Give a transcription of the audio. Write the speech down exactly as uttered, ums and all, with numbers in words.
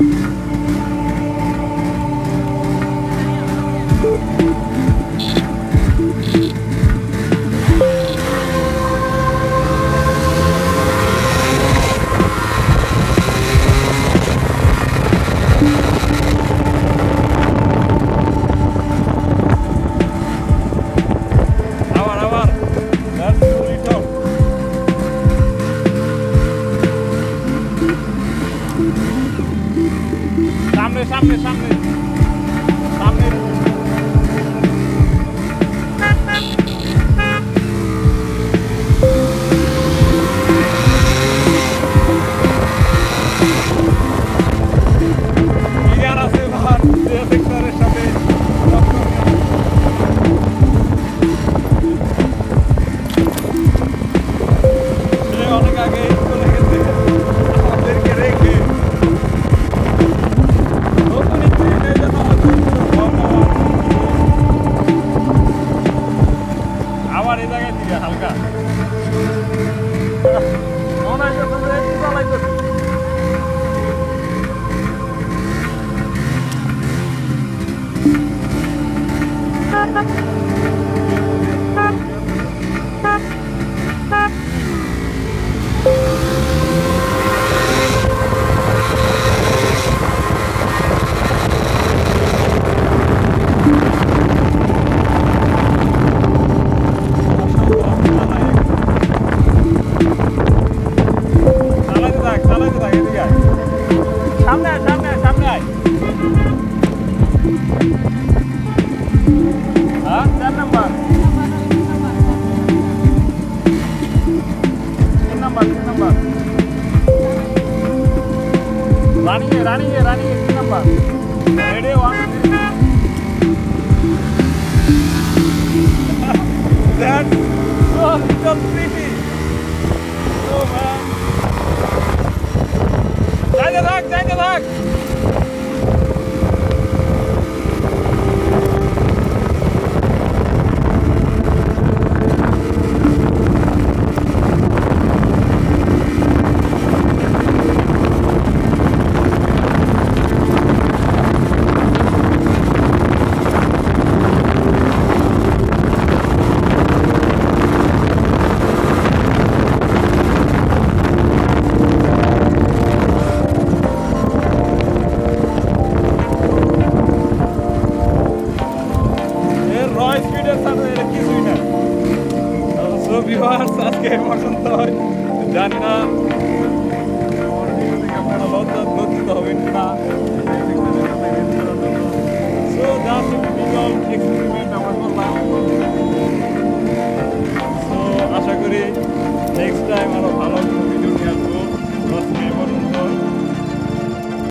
সামনে সামনে সামনে সামনে ইয়ার আছে ভার সেক্টরের সাথে অনেক আগে চলে গেছে আমাদেরকে রেখে আবার এই জায়গায় দিকে হালকা মনে হয় তোমরা একটু চালাইতেছি সামনে আয় সামনে আয় সামনে আয় হ্যাঁ চার নাম্বার তিন নাম্বার তিন নাম্বার রানিয়ে রানিয়ে রানিয়ে তিন number ready one That's so, so pretty. Oh man. Take it back, take it back. আজকে পর্যন্ত জানি না আপনারা লজ্জিত হবেন না